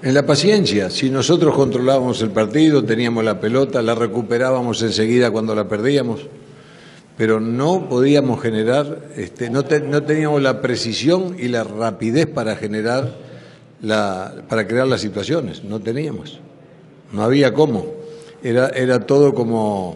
En la paciencia, si nosotros controlábamos el partido, teníamos la pelota, la recuperábamos enseguida cuando la perdíamos, pero no podíamos generar, no teníamos la precisión y la rapidez para generar, para crear las situaciones, no teníamos, no había cómo, era todo como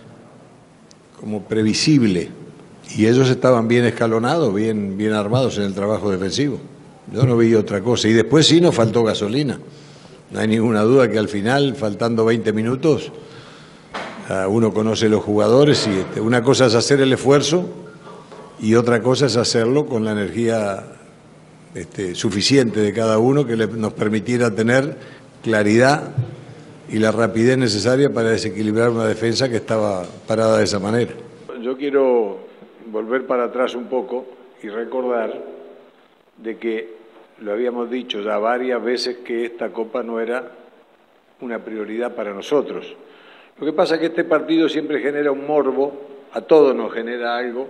previsible, y ellos estaban bien escalonados, bien armados en el trabajo defensivo. Yo no vi otra cosa. Y después sí nos faltó gasolina. No hay ninguna duda que al final, faltando 20 minutos, uno conoce los jugadores y una cosa es hacer el esfuerzo y otra cosa es hacerlo con la energía suficiente de cada uno que nos permitiera tener claridad y la rapidez necesaria para desequilibrar una defensa que estaba parada de esa manera. Yo quiero volver para atrás un poco y recordar de que lo habíamos dicho ya varias veces que esta Copa no era una prioridad para nosotros. Lo que pasa es que este partido siempre genera un morbo, a todos nos genera algo,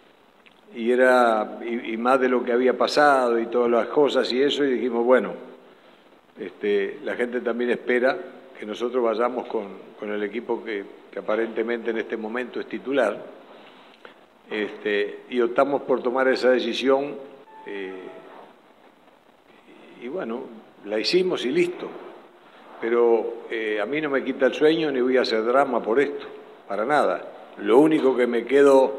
y más de lo que había pasado y todas las cosas y eso, y dijimos, bueno, la gente también espera que nosotros vayamos con el equipo que aparentemente en este momento es titular, y optamos por tomar esa decisión. Y bueno, la hicimos y listo. Pero a mí no me quita el sueño ni voy a hacer drama por esto, para nada. Lo único que me quedo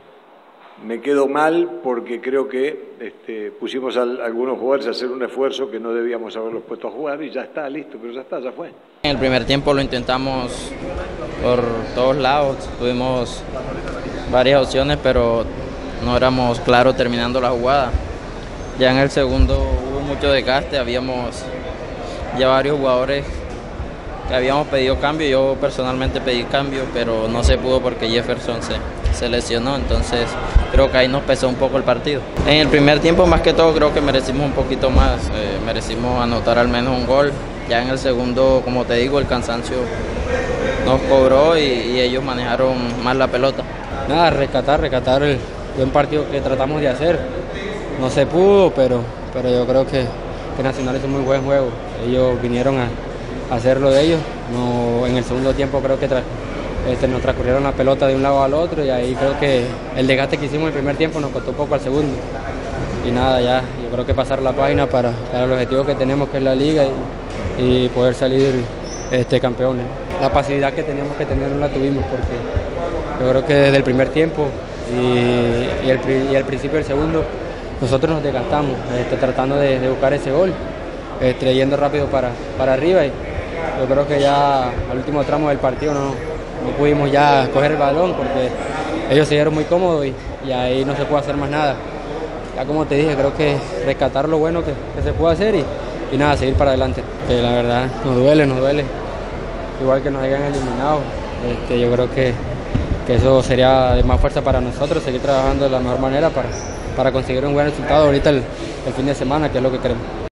mal porque creo que pusimos a algunos jugadores a hacer un esfuerzo que no debíamos haberlos puesto a jugar y ya está, listo, pero ya está, ya fue. En el primer tiempo lo intentamos por todos lados, tuvimos varias opciones, pero no éramos claros terminando la jugada. Ya en el segundo hubo mucho desgaste, habíamos ya varios jugadores que habíamos pedido cambio, yo personalmente pedí cambio, pero no se pudo porque Jefferson se lesionó, entonces creo que ahí nos pesó un poco el partido. En el primer tiempo más que todo creo que merecimos un poquito más, merecimos anotar al menos un gol. Ya en el segundo, como te digo, el cansancio nos cobró y ellos manejaron más la pelota. Nada, rescatar el buen partido que tratamos de hacer. No se pudo, pero yo creo que Nacional hizo un muy buen juego. Ellos vinieron a hacer lo de ellos. No, en el segundo tiempo creo que nos transcurrieron la pelota de un lado al otro y ahí creo que el desgaste que hicimos en el primer tiempo nos costó un poco al segundo. Y nada, ya yo creo que pasar la página para el objetivo que tenemos, que es la liga, y poder salir campeones. La pasividad que teníamos que tener no la tuvimos porque yo creo que desde el primer tiempo y al principio del segundo nosotros nos desgastamos tratando de buscar ese gol, yendo rápido para arriba, y yo creo que ya al último tramo del partido no pudimos ya coger el balón porque ellos se dieron muy cómodos y ahí no se puede hacer más nada. Ya como te dije, creo que rescatar lo bueno que se puede hacer y nada, seguir para adelante. La verdad nos duele, igual que nos hayan eliminado. Yo creo que eso sería de más fuerza para nosotros, seguir trabajando de la mejor manera para conseguir un buen resultado ahorita el fin de semana, que es lo que queremos.